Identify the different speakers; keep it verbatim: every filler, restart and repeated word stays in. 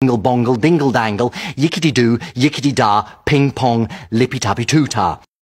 Speaker 1: Dingle bongle, dingle dangle, yickety doo, yickety da, ping pong, lippy tappy too ta.